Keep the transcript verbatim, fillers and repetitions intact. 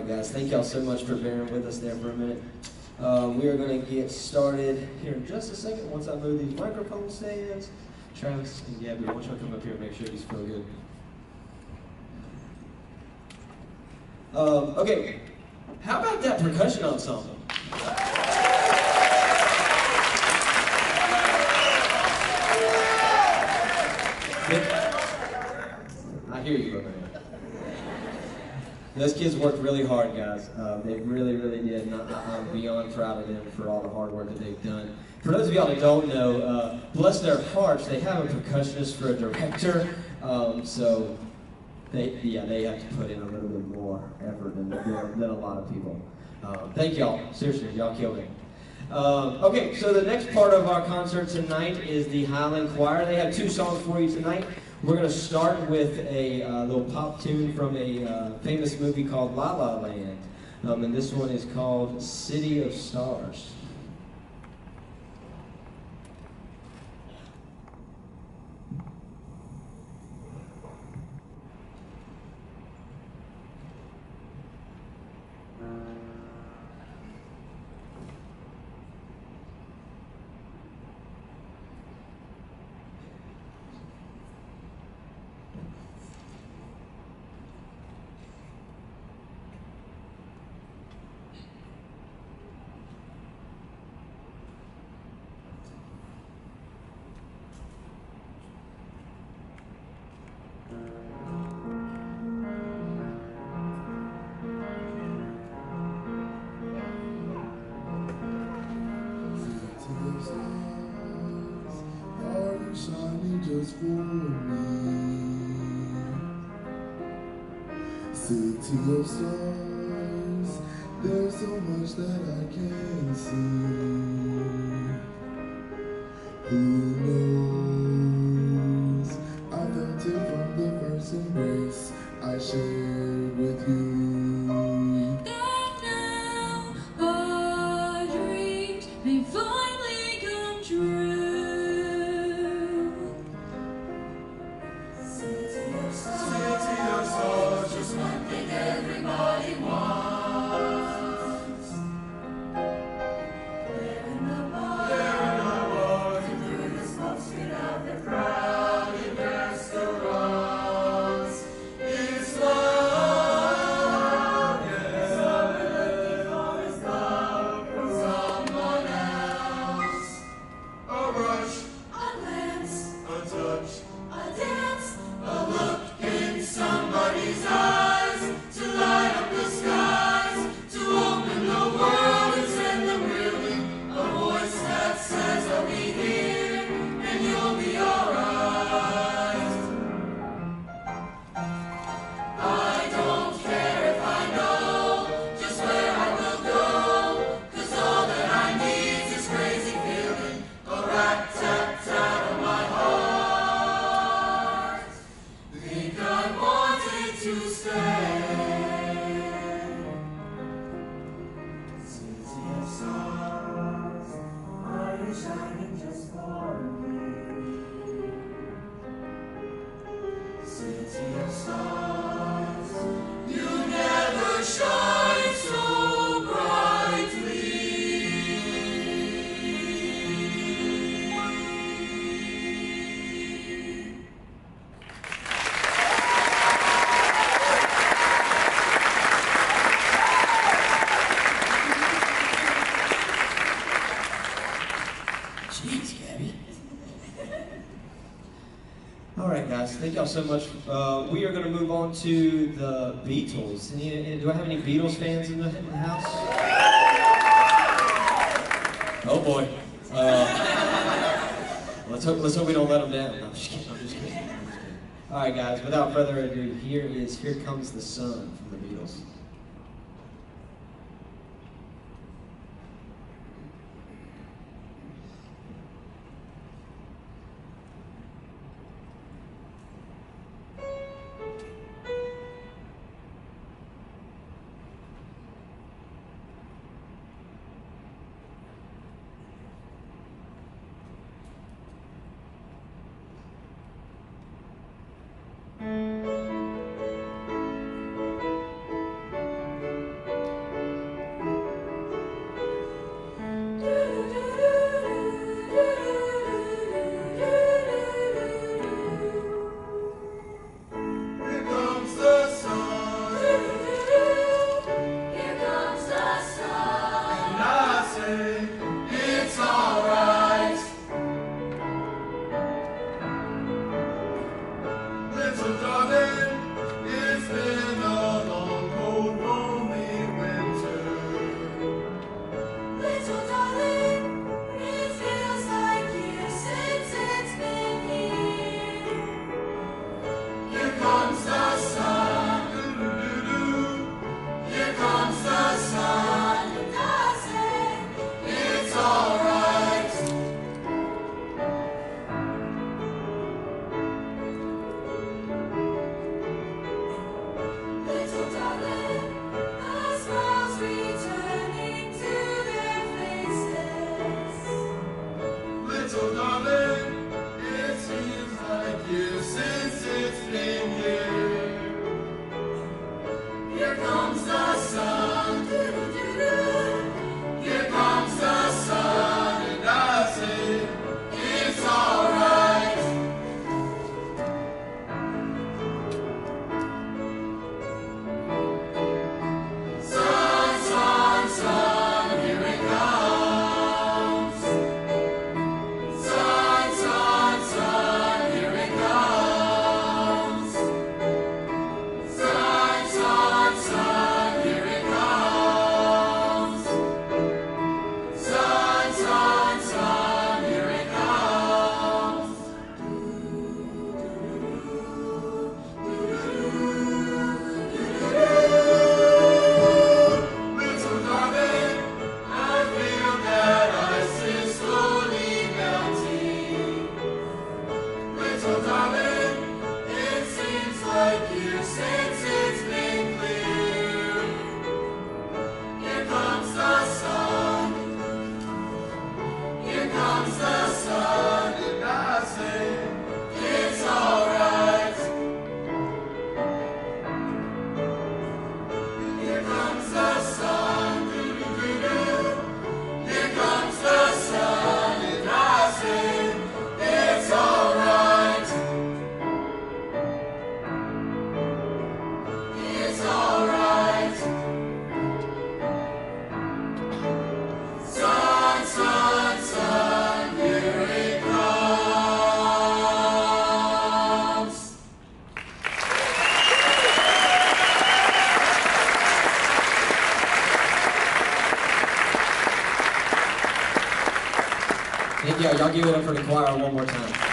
right, guys, thank y'all so much for bearing with us there for a minute. Um, we are going to get started here in just a second once I move these microphone stands. Travis and Gabby, I want you to come up here and make sure these feel good. Um, okay, how about that percussion ensemble? I hear you, brother. Those kids worked really hard, guys. Uh, they really, really did, and I, I'm beyond proud of them for all the hard work that they've done. For those of y'all that don't know, uh, bless their hearts, they have a percussionist for a director, um, so they, yeah, they have to put in a little bit more effort than, than a lot of people. Uh, thank y'all, seriously, y'all killed it. Um, okay, so the next part of our concert tonight is the Highland Choir. They have two songs for you tonight. We're going to start with a uh, little pop tune from a uh, famous movie called La La Land. Um, and this one is called City of Stars. Just for me, city of stars, there's so much that I can't see. Who knows? I felt it from the first embrace I shared with you. That now our dreams may finally come true. Thank y'all so much. Uh, we are going to move on to the Beatles. Any, do I have any Beatles fans in the, in the house? Oh boy. Uh, let's hope let's hope we don't let them down. No, I'm just kidding. I'm just kidding. I'm just kidding. All right, guys. Without further ado, here is "Here Comes the Sun" from the Beatles. say it's alright. Little darling, it's been a long, cold, lonely winter. Little darling, it feels like years since it's been here. Here comes the sun, doo-doo-doo-doo. Here comes the sun, And I say, it's alright. little darling, the smiles returning to their faces. Little darling, it seems like years since it's been here. Here comes the sun, doo-doo-doo-doo. Here comes the sun, and I say it's alright. Sun, sun, sun, here it comes. Sun, sun, sun, here it comes. Sun, sun, sun, here it comes. Sun, sun, sun, here it comes. Little darling, I feel that ice is slowly melting. Little darling, it seems like years since it's been clear. Here comes the sun. Here comes the sun, and I say it's alright. Here comes the sun, doo-doo-doo-doo. Here comes the sun, and I say it's alright. It's alright. Sun, sun, sun, here it comes. Thank y'all. Y'all give it up for the choir one more time.